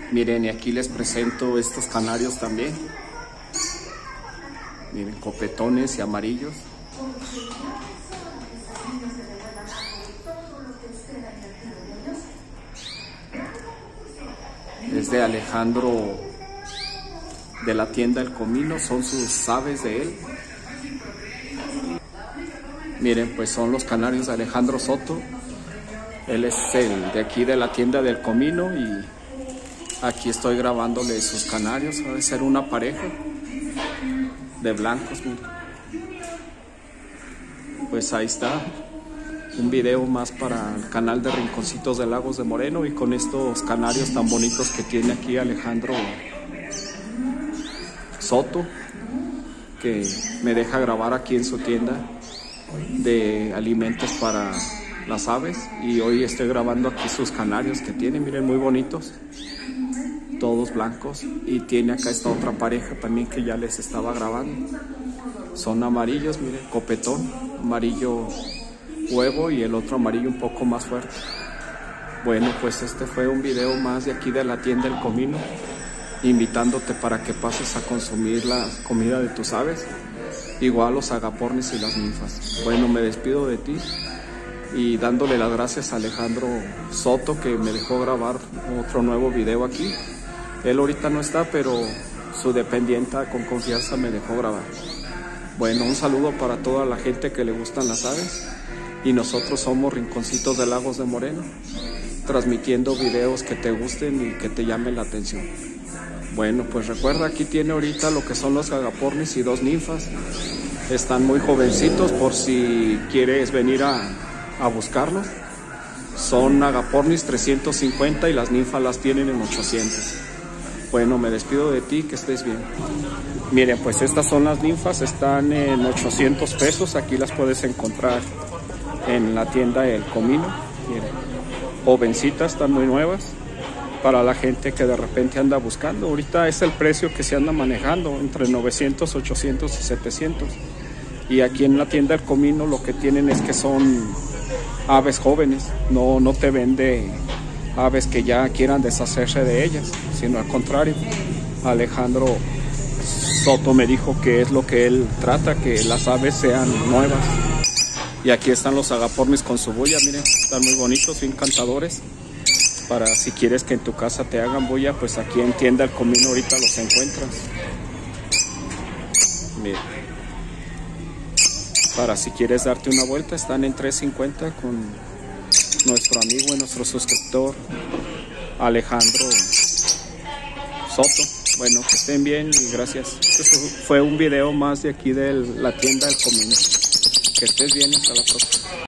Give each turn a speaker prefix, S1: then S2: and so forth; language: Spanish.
S1: Miren, y aquí les presento estos canarios también. Miren, copetones y amarillos. Es de Alejandro, de la tienda El Comino, son sus aves de él. Miren, pues son los canarios de Alejandro Soto. Él es el de aquí de la tienda del Comino y aquí estoy grabándole sus canarios. Ha de ser una pareja de blancos, miren. Pues ahí está. Un video más para el canal de Rinconcitos de Lagos de Moreno y con estos canarios tan bonitos que tiene aquí Alejandro Soto, que me deja grabar aquí en su tienda de alimentos para las aves. Y hoy estoy grabando aquí sus canarios que tiene, miren, muy bonitos, todos blancos. Y tiene acá esta otra pareja también que ya les estaba grabando. Son amarillos, miren, copetón, amarillo huevo y el otro amarillo un poco más fuerte. Bueno, pues este fue un video más de aquí de la tienda El Comino, invitándote para que pases a consumir la comida de tus aves, igual los agapornis y las ninfas. Bueno, me despido de ti y dándole las gracias a Alejandro Soto, que me dejó grabar otro nuevo video aquí. Él ahorita no está, pero su dependienta con confianza me dejó grabar. Bueno, un saludo para toda la gente que le gustan las aves. Y nosotros somos Rinconcitos de Lagos de Moreno, transmitiendo videos que te gusten y que te llamen la atención. Bueno, pues recuerda, aquí tiene ahorita lo que son los agapornis y dos ninfas. Están muy jovencitos por si quieres venir a buscarlos. Son agapornis 350 y las ninfas las tienen en 800. Bueno, me despido de ti, que estés bien. Miren, pues estas son las ninfas, están en 800 pesos. Aquí las puedes encontrar en la tienda El Comino. Miren, jovencitas, están muy nuevas para la gente que de repente anda buscando. Ahorita es el precio que se anda manejando, entre 900, 800 y 700. Y aquí en la tienda El Comino lo que tienen es que son aves jóvenes, no te vende aves que ya quieran deshacerse de ellas, sino al contrario. Alejandro Soto me dijo que es lo que él trata, que las aves sean nuevas. Y aquí están los agapornis con su bulla, miren, están muy bonitos, bien cantadores. Para si quieres que en tu casa te hagan bulla, pues aquí en tienda El Comino ahorita los encuentras. Miren. Para si quieres darte una vuelta, están en 350 con nuestro amigo y nuestro suscriptor Alejandro Soto. Bueno, que estén bien y gracias. Este fue un video más de aquí de la tienda El Comino. Que estés bien, hasta la próxima.